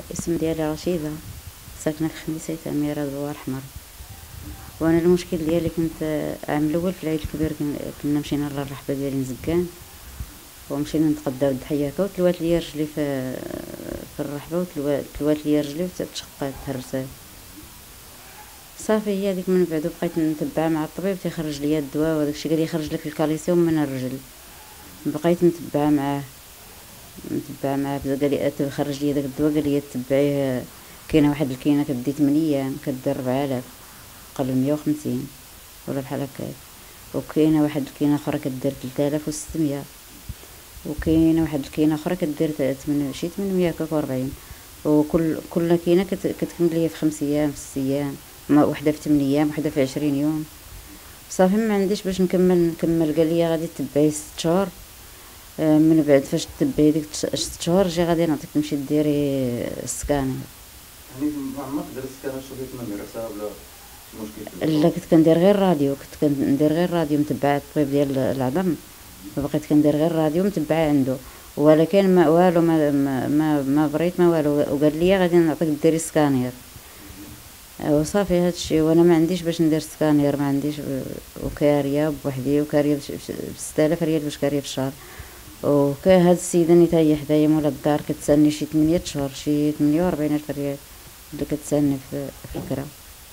اسم ديالي رشيدة، ساكنة في خميسة أميرة دوار حمر. وانا المشكل ديالي كنت عام الاول في العيد الكبير كنا مشينا للرحبة ديالي نزكان ومشينا نتغداو الضحية هكا وتلوات ليا رجلي في الرحبة وتلوات ليا رجلي وتشقات تهرسات صافي. هي هذيك من بعد بقيت نتبع مع الطبيب تيخرج ليا الدواء وداكشي قال لي يخرج لك الكالسيوم من الرجل. بقيت نتبع معاه قال لي تخرج لي داك الدواء قال لي تبعيه. كاينه واحد الكينه كدي 8 ايام كدير 4000 قل 150 ولا بحال هكاك، وكاينه واحد الكينه اخرى كدير 3600، وكاينه واحد الكينه اخرى كدير شي 840. وكل كينه كتكمل ليا في 5 ايام 6 ايام، وحده في 8 ايام وحده في 20 يوم. صافي ما عنديش باش نكمل. قال لي غادي تبعي 6 شهور، من بعد فاش تبعي ديك 6 شهور جي غادي نعطيك تمشي ديري السكان. يعني ما عمرك درت سكان شوفيت من المدرسة ولا مشكل؟ لا كنت كندير غير راديو، متبعة الطبيب ديال العظم، بقيت كندير غير راديو متبعة عنده، ولكن ما والو ما بريت ما والو. وقال لي غادي نعطيك ديري سكانير وصافي هادشي. وانا ما عنديش باش ندير سكانير، ما عنديش. وكاريه بوحدي وكاريه ب6000 ريال باش كاريه في الشهر. هاد السيده اللي هي حدايا مولا الدار كتسالني شي 8 شهور شي 48,000 ريال اللي كتسالني في الكرا.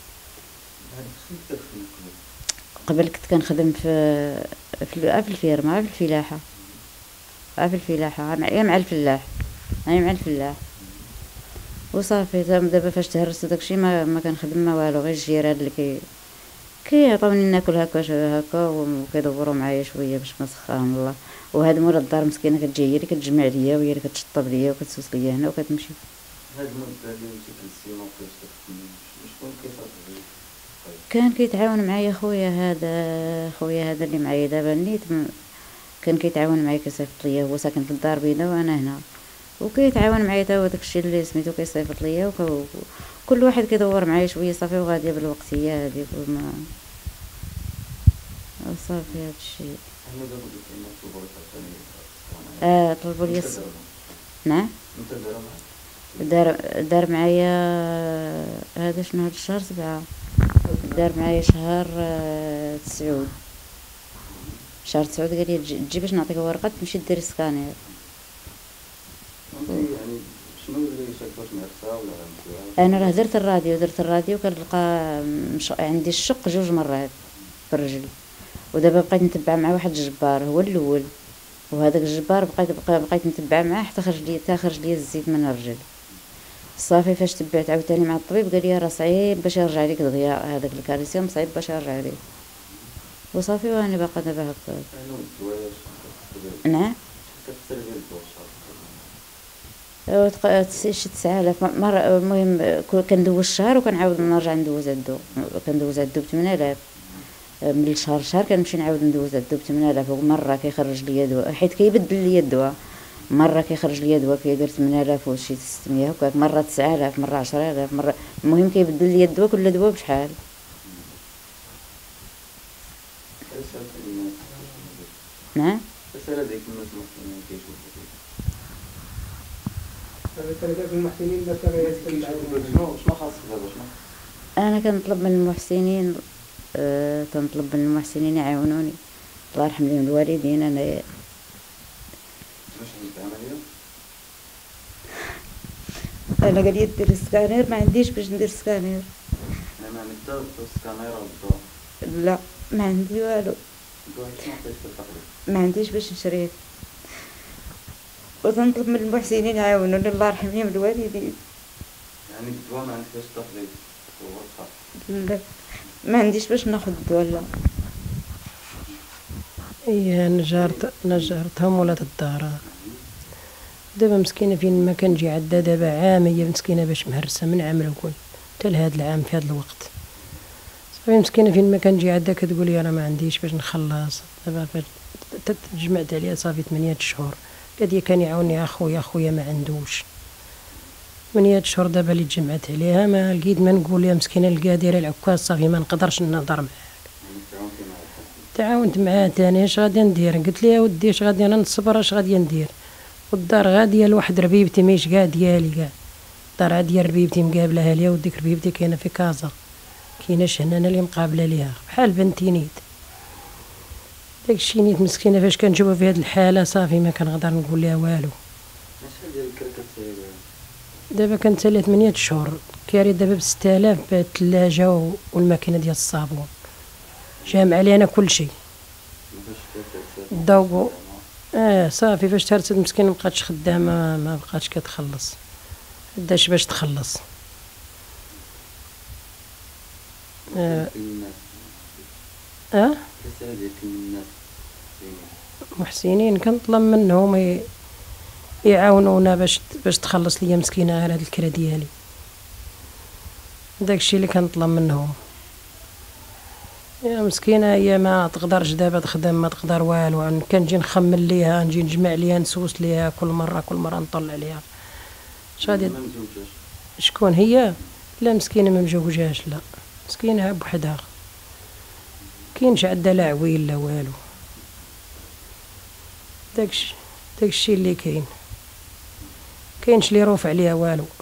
قبل كنت كنخدم في الفيرما في الفلاحة مع الفلاح وصافي. دابا فاش تهرست داكشي ما كنخدم ما والو، غير الجيران اللي كيعطوني ناكل هكا وكيدوروا معايا شويه باش ما سخاهم الله. وهاد مورا الدار مسكينه كتجي هي اللي كتجمع ليا وهي اللي كتشطب ليا وكتسوس ليا هنا وكتمشي. هاد المدة اللي مشيت للسيما وكاش تخدمي شكون كيصرف عليك؟ كان كيتعاون معايا خويا هذا اللي معايا دابا نيت، كان كيتعاون معايا كيصيفط ليا. هو ساكن في الدار البيضاء وانا هنا، وكيتعاون معايا تا هو داكشي اللي سميتو كيصيفط ليا كل واحد كيدور معايا شويه صافي. وغاديه بالوقتيه هذيك وما صافي هادشي. طلبوا لي نعم. دار معايا هذا شنو هاد الشهر 7 دار معايا شهر 9 قال لي تجي باش نعطيك ورقه تمشي ديري سكانير. يعني شنو اللي شاكوش نعرفها ولا انا راه درت الراديو كنلقى عندي الشق 2 مرات في الرجل. ودابا بقيت نتبع مع واحد الجبار هو الاول، وهذاك الجبار بقيت نتبع معاه حتى خرج لي الزيت من الرجل. صافي فاش تبعت عاوتاني مع الطبيب قال لي راه صعيب باش يرجع ليك دغيا هذاك الكالسيوم، صعيب باش يرجع ليك. وصافي وانا باقا دابا هكا. نعم شي 9000 مرة. المهم كندوز الشهر وكنعاود نرجع ندوز عندو ب8000. من الشهر لشهر كنمشي نعاود ندوز عندو ب8000. ومرة كيخرج ليا دواء حيت كيبدل ليا الدواء، مرة كيخرج ليا دواء كيدير 8000 وشي 600 هكاك، مرة 9000 مرة 10000 مرة. المهم كيبدل ليا الدواء كل دواء بشحال. نعم رسالة ديك الناس المحسنين كيشوفوا في المحسنين شنو خاصك دابا شنو؟ انا كنطلب من المحسنين يعاونوني، الله يرحم لهم الوالدين. انا واش عندك عملية؟ انا قال لي دير سكانير، ما عنديش باش ندير سكانير. انا ما عندي السكانير والدواء. لا ما عندي والو، ما عنديش باش نشريه. وتنطلب من المحسنين يعاونوني الله يرحم لهم الوالدين. يعني الدواء ما عندك باش تاخذي؟ لا ما عنديش باش ناخذ الدواء. لا هي نجارتهم ولات الدار دابا مسكينه فين ما كنجي عندها دابا عام هي مسكينه باش مهرسه من عام الاول حتى لهاد العام في هاد الوقت. صافي مسكينه فين ما كنجي عندها كتقول لي انا ما عنديش باش نخلص. دابا تجمعت عليها صافي 8 شهور. قالت لي كان يعاوني اخويا ما عندوش 8 شهور. دابا اللي تجمعت عليها ما لقيت ما نقول لها مسكينه القادره العكاز صافي ما نقدرش نهضر معاك. تعاونت معاه تاني اش غادي ندير؟ قلت لها ودي اش غادي انا نصبر اش غادي ندير؟ والدار غاديه لواحد ربيبتي ماهيش كاع ديالي كاع الدار ديال ربيبتي مقابلها ليا، وديك ربيبتي كاينه في كازا، كايناش هنا انا اللي مقابله ليها بحال بنتي نيت. داكشي نيت مسكينه فاش كنشوفها في هاد الحاله صافي ما كنقدر نقول ليها والو. شحال ديال الكرا كتسالي؟ دابا كنتسالي 8 شهور، كاري دابا ب 6000 بالثلاجه والماكينه ديال الصابون، جامع علينا كلشي. الضوء صافي فاش تهرست مسكينه مبقاتش خدامه، ما بقاتش كتخلص، داش باش تخلص. محسنين كنطلب منهم يعاونونا باش تخلص ليا مسكينه على هاد الكرا ديالي، داكشي اللي كنطلب منهم. يا مسكينه هي ما تقدرش دابا تخدم، ما تقدر والو، كنجي نخمل ليها، نجي نجمع ليها، نسوس ليها كل مره نطلع ليها. شادي شكون هي؟ لا مسكينه ما مجوجاش، لا مسكينه بوحدها، كاينش عندها لا عويل لا والو. داكشي اللي كاينش لي روف عليها والو.